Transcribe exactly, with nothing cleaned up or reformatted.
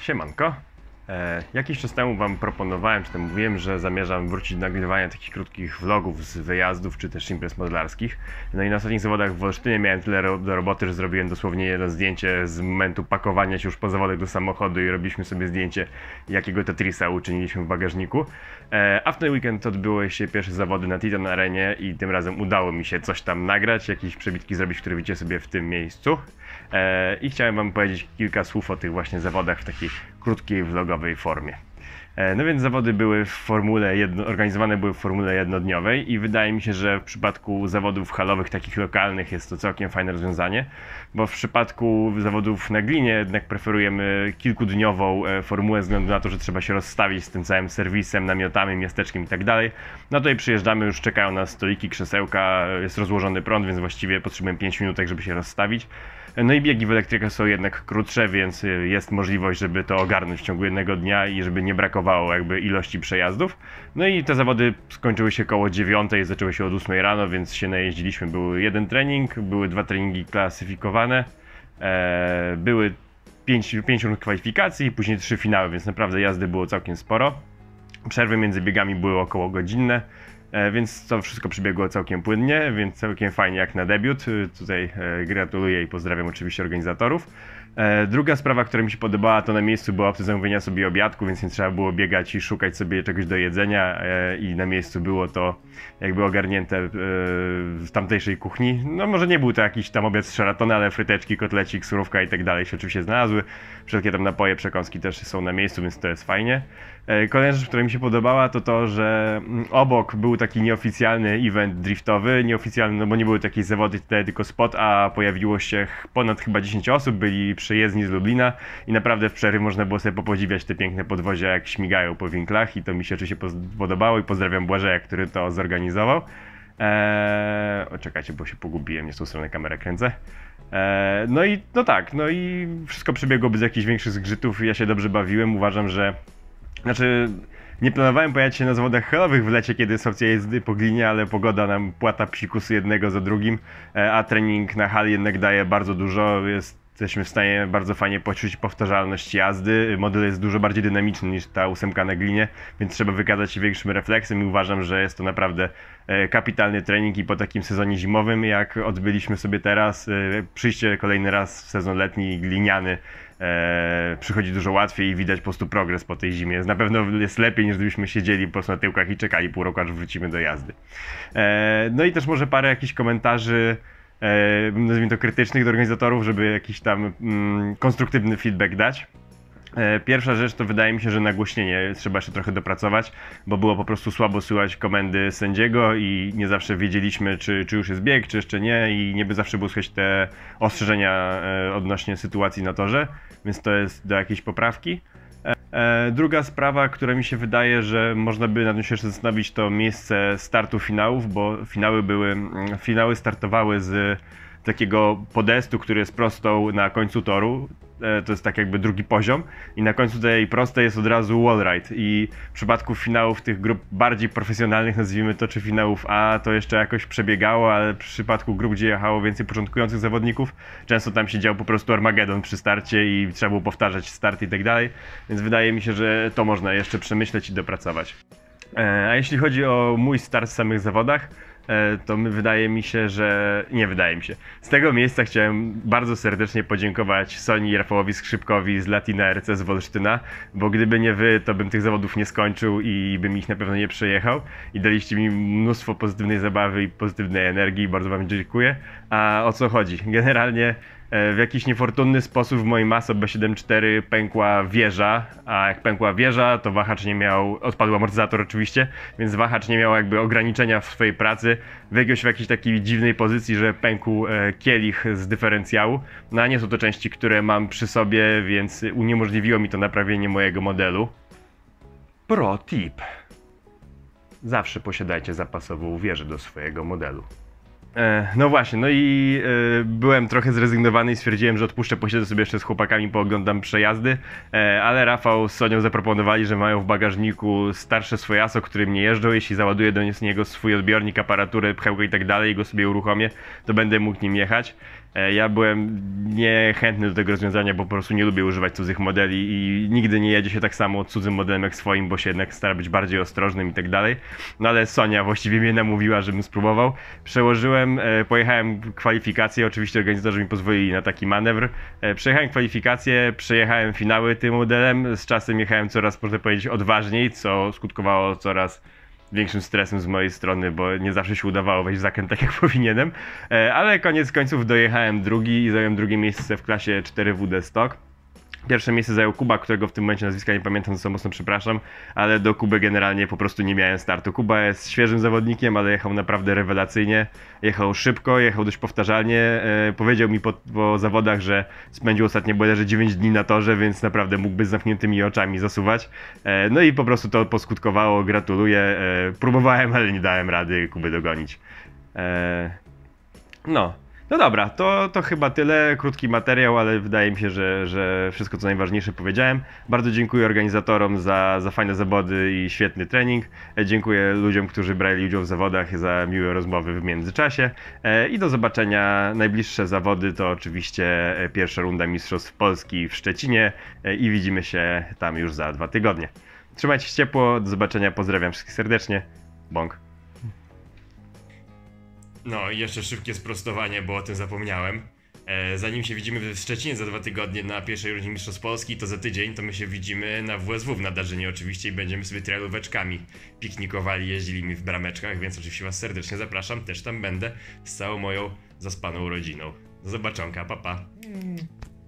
Siemanko. E, jakiś czas temu wam proponowałem, czy tam mówiłem, że zamierzam wrócić do nagrywania takich krótkich vlogów z wyjazdów, czy też imprez modelarskich. No i na ostatnich zawodach w Olsztynie miałem tyle ro do roboty, że zrobiłem dosłownie jedno zdjęcie z momentu pakowania się już po zawodach do samochodu i robiliśmy sobie zdjęcie, jakiego Tetrisa uczyniliśmy w bagażniku. E, a w ten weekend odbyły się pierwsze zawody na Titan Arenie i tym razem udało mi się coś tam nagrać, jakieś przebitki zrobić, które widzicie sobie w tym miejscu. E, I chciałem wam powiedzieć kilka słów o tych właśnie zawodach w takiej krótkiej, vlogowej formie. E, no więc zawody były w formule jedno, organizowane były w formule jednodniowej i wydaje mi się, że w przypadku zawodów halowych, takich lokalnych, jest to całkiem fajne rozwiązanie, bo w przypadku zawodów na glinie jednak preferujemy kilkudniową e, formułę ze względu na to, że trzeba się rozstawić z tym całym serwisem, namiotami, miasteczkiem i tak dalej. No tutaj przyjeżdżamy, już czekają nas stoliki, krzesełka, jest rozłożony prąd, więc właściwie potrzebujemy pięć minutek, żeby się rozstawić. No i biegi w elektrykę są jednak krótsze, więc jest możliwość, żeby to ogarnąć w ciągu jednego dnia i żeby nie brakowało jakby ilości przejazdów. No i te zawody skończyły się koło dziewiątej, zaczęły się od ósmej rano, więc się najeździliśmy. Był jeden trening, były dwa treningi klasyfikowane, e, były pięć, pięć rund kwalifikacji, później trzy finały, więc naprawdę jazdy było całkiem sporo. Przerwy między biegami były około godzinne. Więc to wszystko przebiegło całkiem płynnie, więc całkiem fajnie jak na debiut. Tutaj gratuluję i pozdrawiam oczywiście organizatorów. Druga sprawa, która mi się podobała, to na miejscu była opcja zamówienia sobie obiadku, więc nie trzeba było biegać i szukać sobie czegoś do jedzenia i na miejscu było to jakby ogarnięte w tamtejszej kuchni. No może nie był to jakiś tam obiad z Sheratona, ale fryteczki, kotlecik, surówka i tak dalej się oczywiście znalazły. Wszelkie tam napoje, przekąski też są na miejscu, więc to jest fajnie. Kolejna rzecz, która mi się podobała, to to, że obok był taki nieoficjalny event driftowy, nieoficjalny, no bo nie były takie zawody, tutaj tylko spot, a pojawiło się ponad chyba dziesięć osób, byli przyjezdni z Lublina i naprawdę w przerwie można było sobie popodziwiać te piękne podwozia, jak śmigają po winklach i to mi się oczywiście podobało i pozdrawiam Błażeja, który to zorganizował. Eee, o, czekajcie, bo się pogubiłem, nie z tą stronę kamerę kręcę. Eee, no i no tak, no i wszystko przebiegło bez jakichś większych zgrzytów, ja się dobrze bawiłem, uważam, że Znaczy, nie planowałem pojawiać się na zawodach halowych w lecie, kiedy są opcja jezdy po glinie, ale pogoda nam płata psikusy jednego za drugim, a trening na hali jednak daje bardzo dużo. Jesteśmy w stanie bardzo fajnie poczuć powtarzalność jazdy. Model jest dużo bardziej dynamiczny niż ta ósemka na glinie, więc trzeba wykazać się większym refleksem i uważam, że jest to naprawdę kapitalny trening i po takim sezonie zimowym, jak odbyliśmy sobie teraz, przyjście kolejny raz w sezon letni gliniany E, przychodzi dużo łatwiej i widać po prostu progres po tej zimie. Na pewno jest lepiej, niż gdybyśmy siedzieli po prostu na tyłkach i czekali pół roku, aż wrócimy do jazdy. E, no i też może parę jakichś komentarzy, e, nazwijmy to krytycznych do organizatorów, żeby jakiś tam mm, konstruktywny feedback dać. Pierwsza rzecz to wydaje mi się, że nagłośnienie trzeba jeszcze trochę dopracować, bo było po prostu słabo słychać komendy sędziego i nie zawsze wiedzieliśmy, czy, czy już jest bieg, czy jeszcze nie i nie by zawsze było słychać te ostrzeżenia odnośnie sytuacji na torze, więc to jest do jakiejś poprawki. Druga sprawa, która mi się wydaje, że można by nad tym się jeszcze zastanowić, to miejsce startu finałów, bo finały były, finały startowały z takiego podestu, który jest prostą na końcu toru. To jest tak jakby drugi poziom i na końcu tej prostej jest od razu wallride i w przypadku finałów tych grup bardziej profesjonalnych, nazwijmy to, czy finałów A, to jeszcze jakoś przebiegało, ale w przypadku grup, gdzie jechało więcej początkujących zawodników, często tam się dział po prostu Armagedon przy starcie i trzeba było powtarzać start i tak dalej, więc wydaje mi się, że to można jeszcze przemyśleć i dopracować. A jeśli chodzi o mój start w samych zawodach, to wydaje mi się, że... nie wydaje mi się. Z tego miejsca chciałem bardzo serdecznie podziękować Soni i Rafałowi Skrzypkowi z Latina R C z Wolsztyna, bo gdyby nie wy, to bym tych zawodów nie skończył i bym ich na pewno nie przejechał i daliście mi mnóstwo pozytywnej zabawy i pozytywnej energii, bardzo wam dziękuję. A o co chodzi? Generalnie w jakiś niefortunny sposób w moim Maso B siedemdziesiąt cztery pękła wieża, a jak pękła wieża, to wahacz nie miał, odpadł amortyzator oczywiście, więc wahacz nie miał jakby ograniczenia w swojej pracy. Wygiął się w jakiejś takiej dziwnej pozycji, że pękł kielich z dyferencjału. No a nie są to części, które mam przy sobie, więc uniemożliwiło mi to naprawienie mojego modelu. Pro tip. Zawsze posiadajcie zapasową wieżę do swojego modelu. E, no właśnie, no i e, byłem trochę zrezygnowany i stwierdziłem, że odpuszczę, posiedzę sobie jeszcze z chłopakami, pooglądam przejazdy, e, ale Rafał z Sonią zaproponowali, że mają w bagażniku starsze swoje aso, którym nie jeżdżą. Jeśli załaduję do niego swój odbiornik, aparaturę, pchełkę i tak dalej i go sobie uruchomię, to będę mógł nim jechać. E, Ja byłem niechętny do tego rozwiązania, bo po prostu nie lubię używać cudzych modeli i nigdy nie jedzie się tak samo cudzym modelem jak swoim, bo się jednak stara być bardziej ostrożnym i tak dalej. No ale Sonia właściwie mnie namówiła, żebym spróbował. Przełożyłem, e, pojechałem kwalifikacje, oczywiście organizatorzy mi pozwolili na taki manewr. E, Przejechałem kwalifikacje, przejechałem finały tym modelem. Z czasem jechałem coraz, można powiedzieć, odważniej, co skutkowało coraz większym stresem z mojej strony, bo nie zawsze się udawało wejść w zakręt tak jak powinienem, e, ale koniec końców dojechałem drugi i zająłem drugie miejsce w klasie cztery W D Stock. Pierwsze miejsce zajął Kuba, którego w tym momencie nazwiska nie pamiętam, za co mocno przepraszam, ale do Kuby generalnie po prostu nie miałem startu. Kuba jest świeżym zawodnikiem, ale jechał naprawdę rewelacyjnie, jechał szybko, jechał dość powtarzalnie, e, powiedział mi po, po zawodach, że spędził ostatnie bodajże dziewięć dni na torze, więc naprawdę mógłby z zamkniętymi oczami zasuwać. E, no i po prostu to poskutkowało, gratuluję, e, próbowałem, ale nie dałem rady Kuby dogonić. E, no. No dobra, to, to chyba tyle. Krótki materiał, ale wydaje mi się, że, że wszystko co najważniejsze powiedziałem. Bardzo dziękuję organizatorom za, za fajne zawody i świetny trening. E, Dziękuję ludziom, którzy brali udział w zawodach za miłe rozmowy w międzyczasie. E, I do zobaczenia. Najbliższe zawody to oczywiście e, pierwsza runda Mistrzostw Polski w Szczecinie e, i widzimy się tam już za dwa tygodnie. Trzymajcie się ciepło, do zobaczenia, pozdrawiam wszystkich serdecznie. Bąk. No i jeszcze szybkie sprostowanie, bo o tym zapomniałem. E, zanim się widzimy w Szczecinie za dwa tygodnie na pierwszej rundzie Mistrzostw Polski, to za tydzień to my się widzimy na W S W w Nadarzynie oczywiście i będziemy sobie trialóweczkami piknikowali, jeździli mi w brameczkach, więc oczywiście was serdecznie zapraszam, też tam będę z całą moją zaspaną rodziną. Do zobaczonka, pa pa.